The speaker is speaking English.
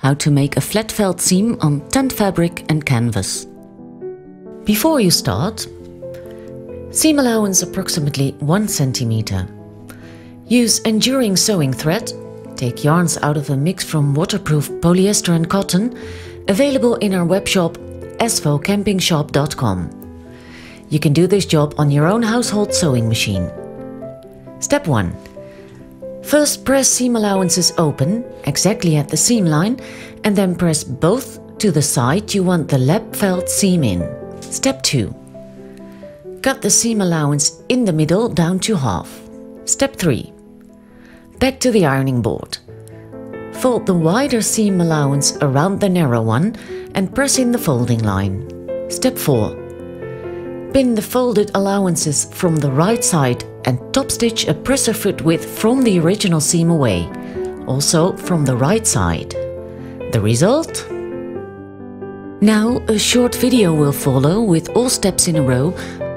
how to make a flat felt seam on tent fabric and canvas. Before you start, seam allowance approximately 1 cm. Use enduring sewing thread. Take yarns out of a mix from waterproof polyester and cotton, available in our webshop svocampingsshop.com. You can do this job on your own household sewing machine. Step 1. First press seam allowances open, exactly at the seam line, and then press both to the side you want the lap felt seam in. Step 2. Cut the seam allowance in the middle down to half. Step 3. Back to the ironing board. Fold the wider seam allowance around the narrow one and press in the folding line. Step 4. Pin the folded allowances from the right side and top stitch a presser foot width from the original seam away, also from the right side. The result? Now a short video will follow with all steps in a row